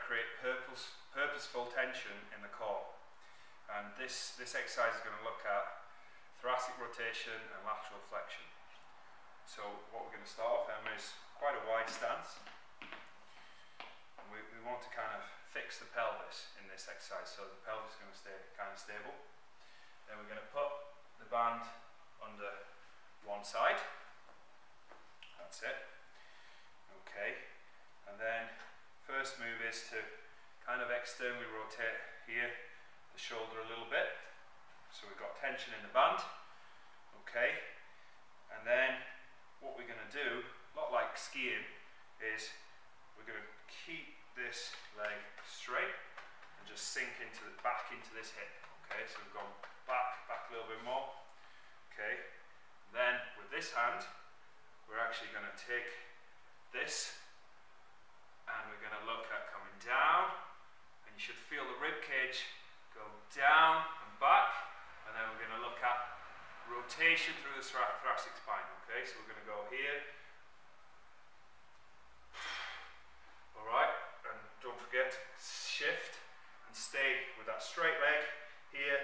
create purposeful tension in the core. And this exercise is going to look at thoracic rotation and lateral flexion. So what we're going to start off on is quite a wide stance. And we want to kind of fix the pelvis in this exercise, so the pelvis is going to stay kind of stable. Then we're going to put the band under one side. That's it. Okay. And then first move is to kind of externally rotate here the shoulder a little bit. So we've got tension in the band. Okay. And then what we're going to do, a lot like skiing, is we're going to keep this leg straight and just sink back into this hip. Okay, so we've gone back a little bit more. Okay, then with this hand, we're actually going to take this and we're going to look at coming down, and you should feel the rib cage go down and back, and then we're going to look at rotation through the thoracic spine. Okay, so we're going to go here. Alright, and don't forget, shift and stay with that straight leg here.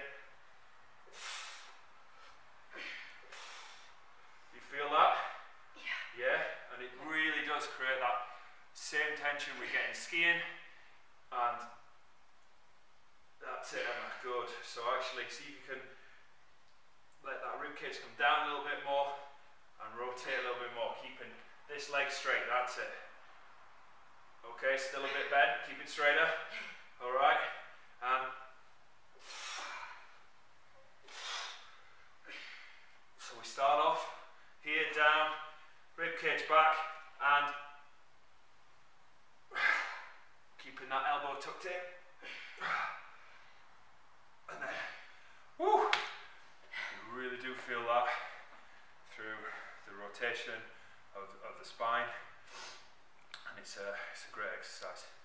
You feel that? Yeah. Yeah, and it really does create that same tension we get in skiing, and that's it, Emma, good. So actually see if you can let that rib cage come down a little bit more and rotate a little bit more, keeping this leg straight, that's it. Okay, still a bit bent, keep it straighter. Alright, so we start off here, down, rib cage back, and keeping that elbow tucked in. And then, woo! You really do feel that through the rotation of the spine. And it's a great exercise.